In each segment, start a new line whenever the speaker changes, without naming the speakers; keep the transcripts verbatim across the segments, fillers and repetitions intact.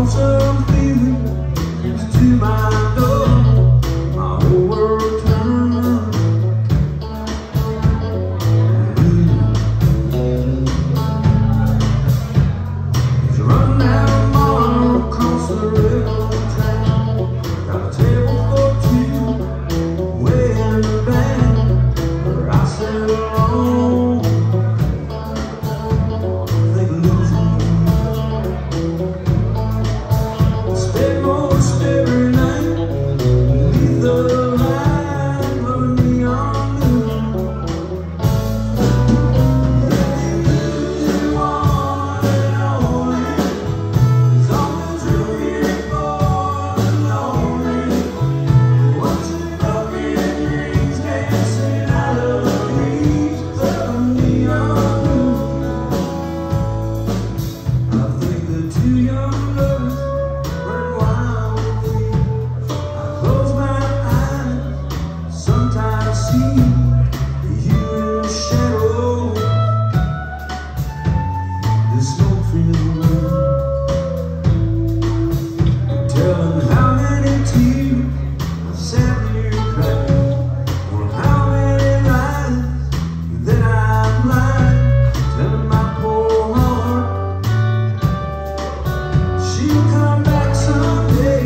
lonesome feeling comes to my door, my whole world turns. It's running down Marlboro across the railroad track. Got a table for two way in the back where I sit alone. Think of losing you. Spend most every night beneath the light of a neon moon. If you really want it only, it's always room here for the lonely. Watching broken dreams dancing out of the reach of a neon moon. I think the two young lovers run wildly. I close my eyes, sometimes see you in the shadow. The smoke-filled room, telling how many tears I sat here crying, or how many lies that I've lied, telling my poor heart she'll come back someday.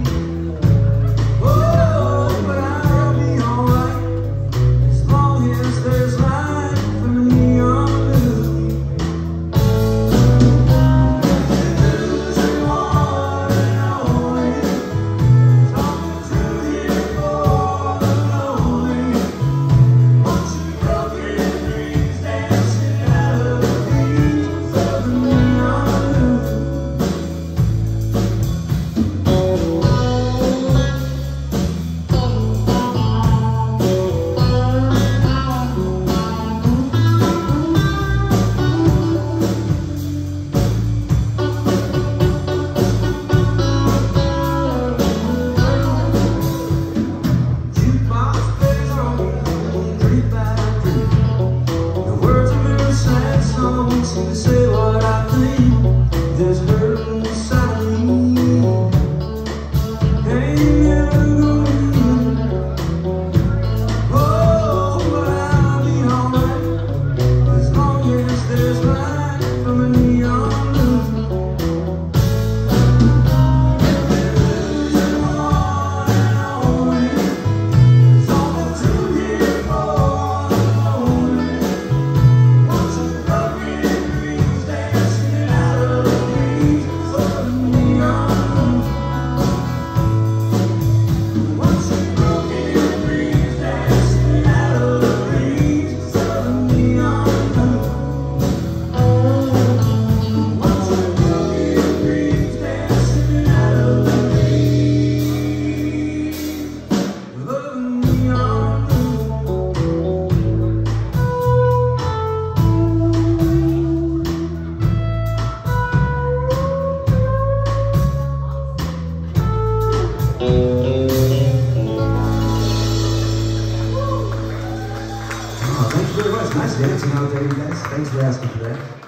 Oh, but I'll be alright as long as there's light from the neon moon. Losing one and only, as long as you're here for the lonely. Watching broken dreams dancing out of the reach of the neon moon. Jukebox plays on, street by street. The words of every sad song seem to say what I think. There's hurt inside of me. Ain't never gonna end. Oh, but I'll be alright as long as there's light from a neon moon. Losing one and only, it's almost too here for the lonely. Watching broken dreams dancing out of the reach of the neon moon. Watching broken dreams dancing out of the reach of the neon moon. Watching broken dreams dancing out of the reach of the neon moon. Oh, thank you very much. Nice dancing out there, you guys. Thanks for asking for that.